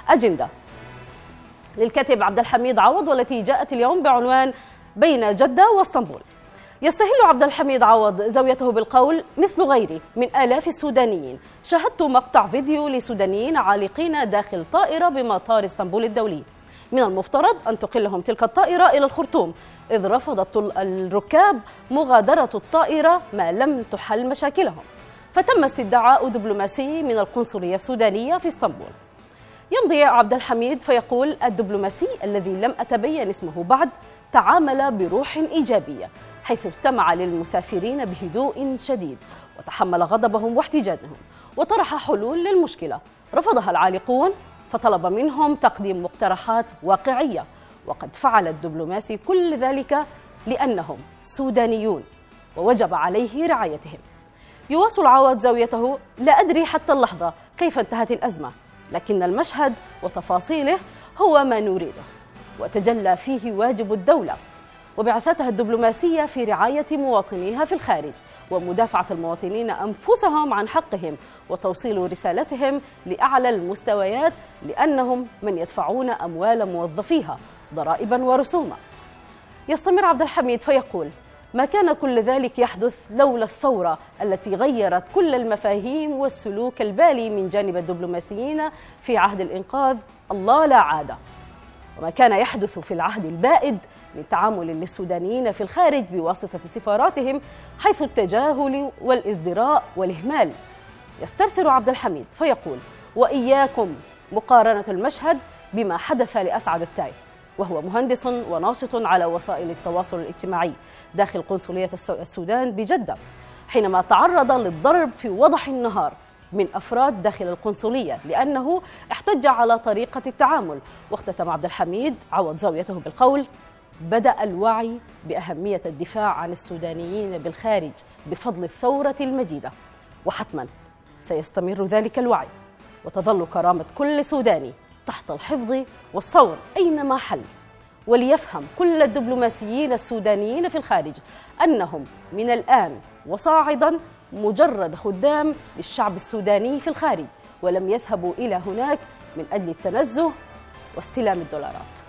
أجندة للكاتب عبد الحميد عوض، والتي جاءت اليوم بعنوان بين جدة واسطنبول. يستهل عبد الحميد عوض زاويته بالقول: مثل غيري من آلاف السودانيين شاهدت مقطع فيديو لسودانيين عالقين داخل طائرة بمطار اسطنبول الدولي، من المفترض أن تقلهم تلك الطائرة إلى الخرطوم، إذ رفضت الركاب مغادرة الطائرة ما لم تحل مشاكلهم، فتم استدعاء دبلوماسي من القنصلية السودانية في اسطنبول. يمضي عبد الحميد فيقول: الدبلوماسي الذي لم أتبين اسمه بعد تعامل بروح إيجابية، حيث استمع للمسافرين بهدوء شديد وتحمل غضبهم واحتجاجهم وطرح حلول للمشكلة رفضها العالقون، فطلب منهم تقديم مقترحات واقعية، وقد فعل الدبلوماسي كل ذلك لأنهم سودانيون ووجب عليه رعايتهم. يواصل عوض زاويته: لا أدري حتى اللحظة كيف انتهت الأزمة، لكن المشهد وتفاصيله هو ما نريده، وتجلى فيه واجب الدولة وبعثتها الدبلوماسية في رعاية مواطنيها في الخارج، ومدافعة المواطنين أنفسهم عن حقهم، وتوصيل رسالتهم لأعلى المستويات، لأنهم من يدفعون أموال موظفيها ضرائبا ورسوما. يستمر عبد الحميد فيقول: ما كان كل ذلك يحدث لولا الثورة التي غيرت كل المفاهيم والسلوك البالي من جانب الدبلوماسيين في عهد الإنقاذ، الله لا عادة. وما كان يحدث في العهد البائد من تعامل للسودانيين في الخارج بواسطة سفاراتهم، حيث التجاهل والازدراء والإهمال. يسترسل عبد الحميد فيقول: وإياكم مقارنة المشهد بما حدث لأسعد التاي، وهو مهندس وناشط على وسائل التواصل الاجتماعي داخل قنصلية السودان بجدة، حينما تعرض للضرب في وضح النهار من أفراد داخل القنصلية لأنه احتج على طريقة التعامل. واختتم عبد الحميد عوض زاويته بالقول: بدأ الوعي بأهمية الدفاع عن السودانيين بالخارج بفضل الثورة المجيدة، وحتما سيستمر ذلك الوعي، وتظل كرامة كل سوداني تحت الحفظ والصون أينما حل. وليفهم كل الدبلوماسيين السودانيين في الخارج أنهم من الآن وصاعدا مجرد خدام للشعب السوداني في الخارج، ولم يذهبوا إلى هناك من أجل التنزه واستلام الدولارات.